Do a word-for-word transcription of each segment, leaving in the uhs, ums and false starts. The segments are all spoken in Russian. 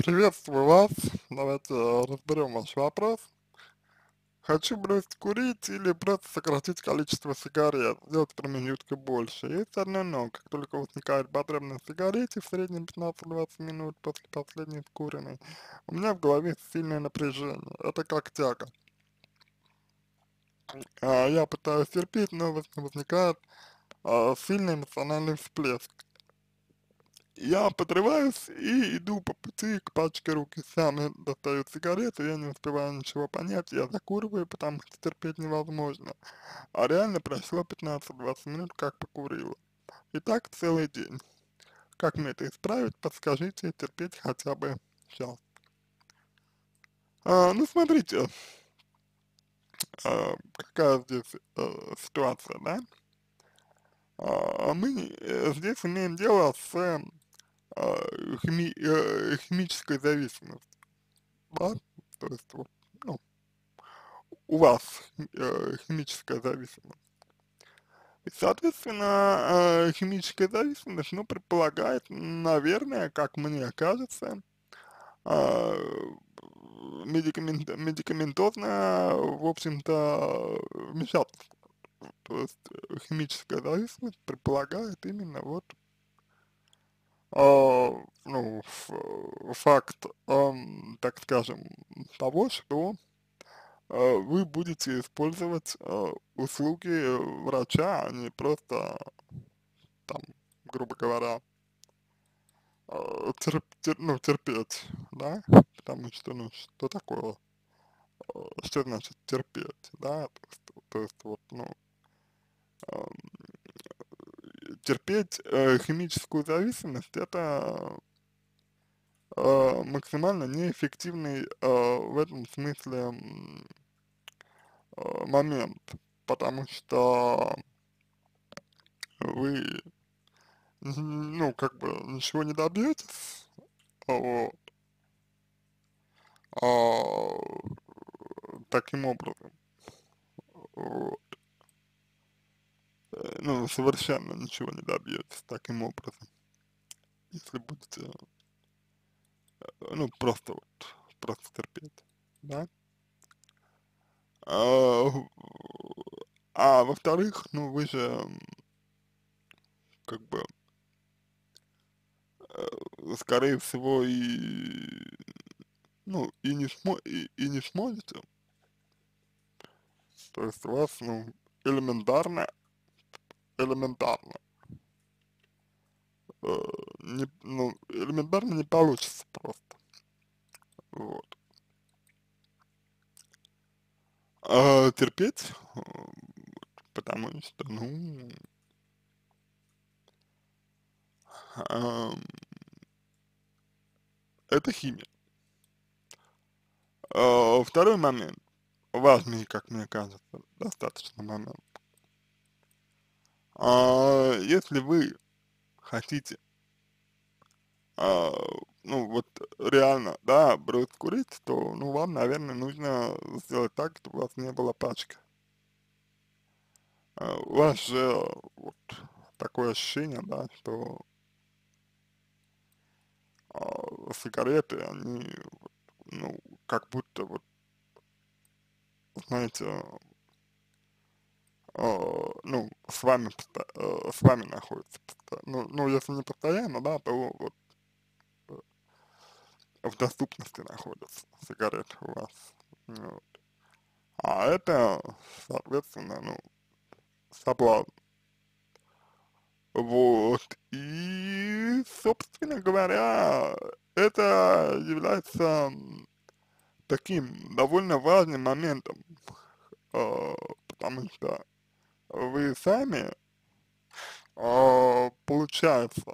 Приветствую вас. Давайте э, разберем ваш вопрос. Хочу бросить курить или просто сократить количество сигарет, сделать промежутка больше. Есть одно но. Как только возникает потребность в сигарете, в среднем пятнадцать-двадцать минут после последней скуренной, у меня в голове сильное напряжение. Это как тяга. А, я пытаюсь терпеть, но воз- возникает а, сильный эмоциональный всплеск. Я подрываюсь и иду по пути к пачке, руки сами достают сигарету, я не успеваю ничего понять, я закуриваю, потому что терпеть невозможно. А реально прошло пятнадцать-двадцать минут, как покурила. И так целый день. Как мне это исправить, подскажите, терпеть хотя бы час. А, ну, смотрите, а, какая здесь э, ситуация, да? А, мы э, здесь имеем дело с э, хими- э, химической зависимостью, да? То есть, вот, ну, у вас э, химическая зависимость. И, соответственно, э, химическая зависимость, ну, предполагает, наверное, как мне кажется, э, медикамент, медикаментозное, в общем-то, вмешательство. То есть э, химическая зависимость предполагает именно вот, э, ну, ф- факт, эм, так скажем, того, что э, вы будете использовать э, услуги э, врача, а не просто там, грубо говоря, э, терп- тер- ну, терпеть, да, потому что, ну, что такое, э, что значит терпеть, да, то есть, то есть вот, ну, эм, терпеть э, химическую зависимость, это э, максимально неэффективный э, в этом смысле м, э, момент, потому что вы Мгм. Ну, как бы ничего не добьетесь, вот, а, таким образом, вот, э, ну, совершенно ничего не добьетесь таким образом, если будете, э, ну, просто вот, просто терпеть, да. А, в- а во-вторых, ну, вы же, м, как бы, э, скорее всего, и, ну, и не смо и, и не сможете, то есть у вас, ну, элементарно, элементарно э, не, ну, элементарно не получится просто, вот. А терпеть, э, потому что, ну, ам, это химия. А, второй момент, важный, как мне кажется, достаточно момент. А, если вы хотите, а, ну, вот реально, да, бросить курить, то, ну, вам, наверное, нужно сделать так, чтобы у вас не было пачки. А, у вас же вот такое ощущение, да, что а, сигареты, они, вот, ну, как будто вот, знаете, а, ну, с вами, посто- э, с вами находятся, посто- ну, ну, если не постоянно, да, то вот э, в доступности находятся сигареты у вас. Ну, вот. А это, соответственно, ну, соблазн. Вот. И, собственно говоря, это является м, таким довольно важным моментом, э, потому что вы сами, а, получается,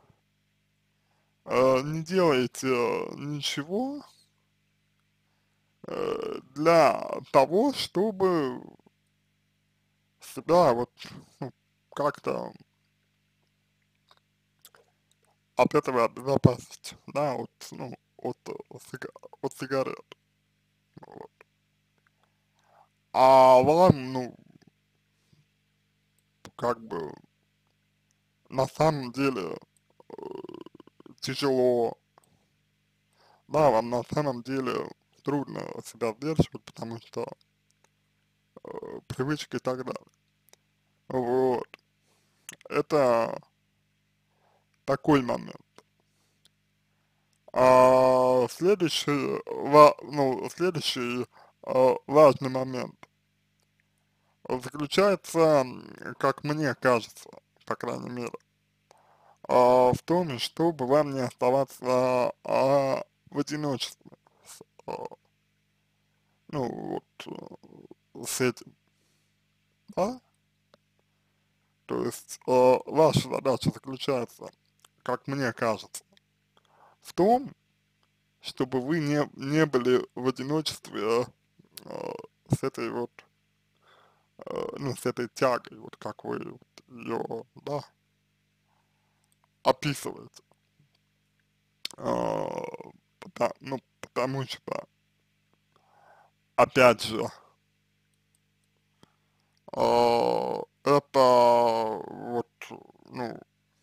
а, не делаете ничего э, для того, чтобы себя вот ну, как-то от этого обезопасить, да, от, ну, от, э, сига- от сигарет. Вот. А вам, ну, как бы на самом деле э, тяжело, да, вам на самом деле трудно себя сдерживать, потому что э, привычки и так далее. Вот. Это такой момент. А следующий, ва, ну, следующий а, важный момент заключается, м, как мне кажется, по крайней мере, а, в том, чтобы вам не оставаться а, в одиночестве, с, а, ну, вот, э, с этим, да? То есть а, ваша задача заключается, как мне кажется, в том, чтобы вы не, не были в одиночестве а, с этой вот, а, ну, с этой тягой, вот как вы ее, да, описываете. А, пота- ну, потому что, опять же, а, это вот, ну,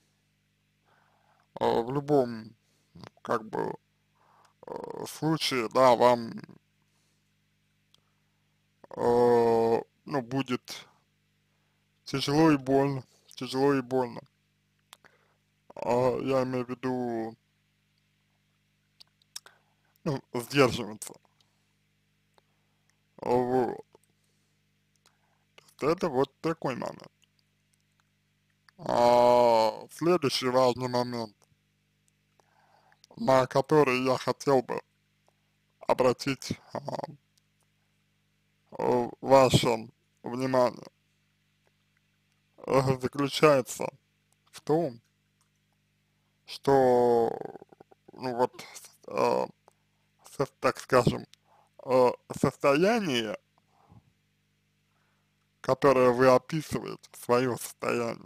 а, в любом, как бы, а, случае, да, вам, а, ну, будет тяжело и больно, тяжело и больно. А, я имею в виду, ну, сдерживаться. Вот. Это вот такой момент. А следующий важный момент, на который я хотел бы обратить а, э, ваше внимание, э, заключается в том, что, ну вот, э, со- так скажем, э, состояние, которое вы описываете, свое состояние,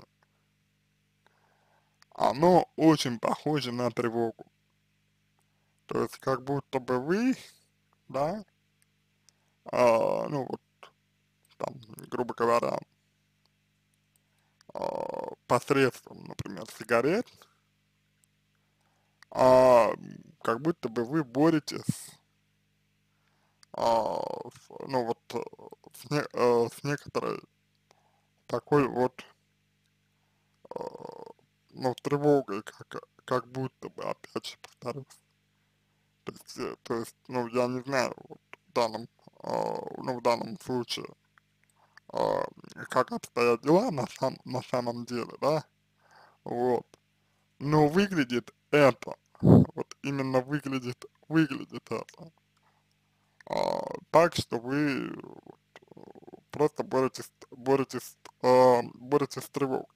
оно очень похоже на тревогу. То есть как будто бы вы, да, а, ну вот там, грубо говоря, а, посредством, например, сигарет, а, как будто бы вы боретесь, а, с, ну вот, э, с, не, э, с некоторой такой вот, э, ну, тревогой, как, как будто бы, опять же, повторюсь. То есть, э, то есть, ну, я не знаю, вот, в данном, а, ну, в данном случае, а, как обстоят дела на, сам, на самом деле, да, вот. Но выглядит это, вот именно выглядит, выглядит это, а, так, что вы просто боретесь, боретесь, а, боретесь с тревогой.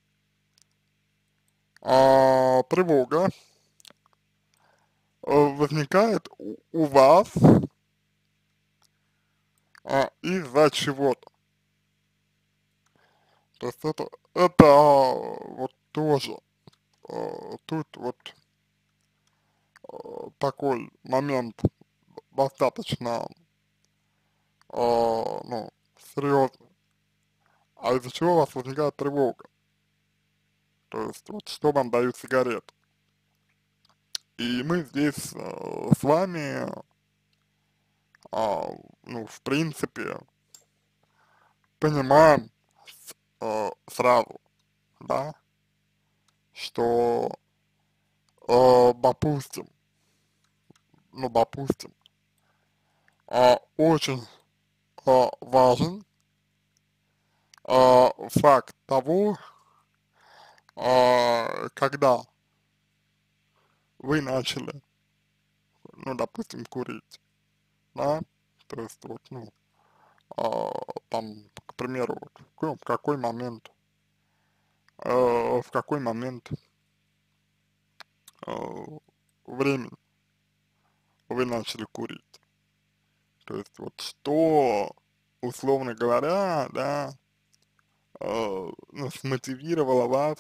А тревога а, возникает у, у вас а, из-за чего-то. То есть это, это а, вот тоже, а, тут вот а, такой момент достаточно, а, ну, серьезный. А из-за чего у вас возникает тревога? То есть вот что вам дают сигареты? И мы здесь э, с вами, а, ну, в принципе, понимаем с- э, сразу, да, что, э, допустим, ну, допустим, а, очень а, важен а, факт того, а, когда вы начали, ну, допустим, курить, да, то есть вот, ну, а, там, к примеру, вот, в какой в какой момент, э, в какой момент э, времени вы начали курить. То есть вот что, условно говоря, да, э, ну, смотивировало вас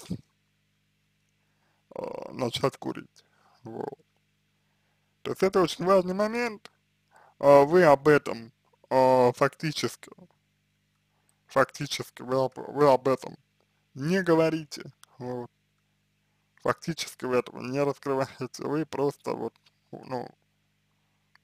э, начать курить. Вот. То есть это очень важный момент. Э, вы об этом э, фактически, фактически вы об, вы об этом не говорите. Вот. Фактически вы этого не раскрываете. Вы просто вот, ну,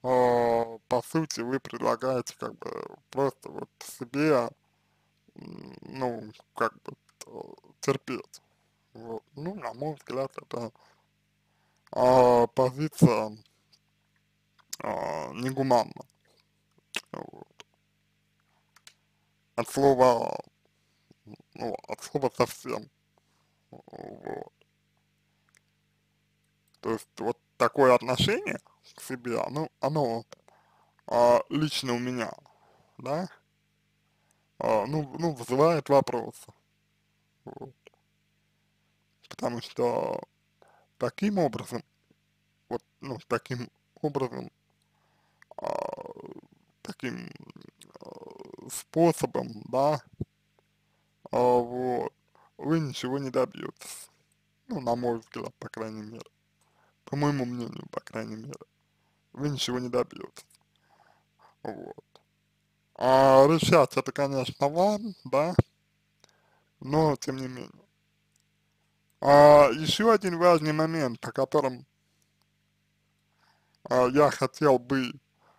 э, по сути, вы предлагаете как бы просто вот себе, м, ну, как бы э, терпеть. Вот. Ну, на мой взгляд, это а, позиция а, негуманна. Вот. От слова, ну, от слова совсем. Вот. То есть вот такое отношение к себе, оно, оно а, лично у меня, да, а, ну, ну, вызывает вопросы. Вот. Потому что таким образом, вот, ну, таким образом, а, таким а, способом, да, а, вот, вы ничего не добьетесь. Ну, на мой взгляд, по крайней мере. По моему мнению, по крайней мере. Вы ничего не добьетесь. Вот. А решать это, конечно, вам, да, но тем не менее. А еще один важный момент, о котором а, я хотел бы,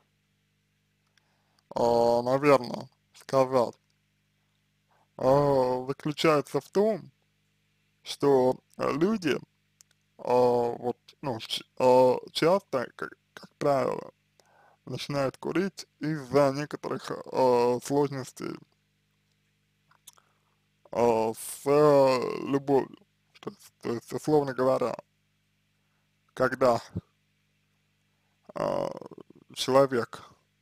а, наверное, сказать, а, заключается в том, что а, люди, а, вот, ну, ч- а, часто, как, как правило, начинают курить из-за некоторых а, сложностей а, с э, любовью. То есть, то есть, условно говоря, когда а, человек,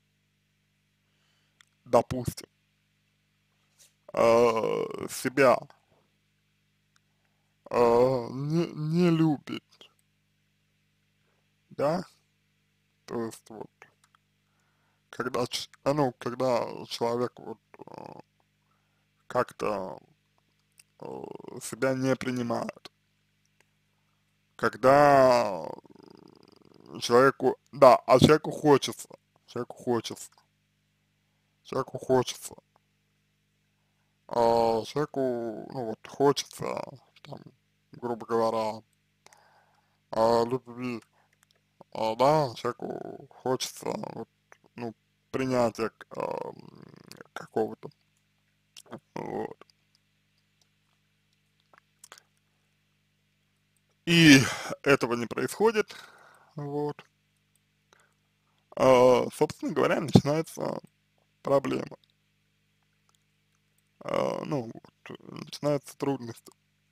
допустим, а, себя а, не, не любит, да, то есть вот, когда, ч- а, ну, когда человек вот а, как-то а, себя не принимает, когда человеку, да, а человеку хочется, человеку хочется, человеку хочется, а человеку, ну вот, хочется, там, грубо говоря, а, любви, а, да, человеку хочется, вот, ну, принятия к- а, м, какого-то, вот. И этого не происходит, вот, а, собственно говоря, начинается проблема, а, ну, вот, начинаются трудности.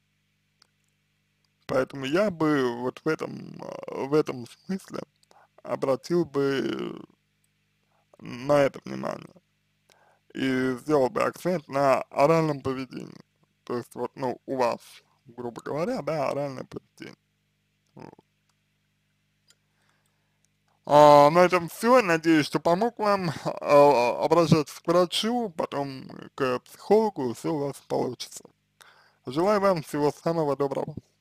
Поэтому я бы вот в этом, а, в этом смысле обратил бы на это внимание и сделал бы акцент на оральном поведении. То есть вот, ну, у вас, грубо говоря, да, оральное поведение. Вот. А, на этом все. Надеюсь, что помог вам. А, обращайтесь к врачу, потом к психологу, все у вас получится. Желаю вам всего самого доброго.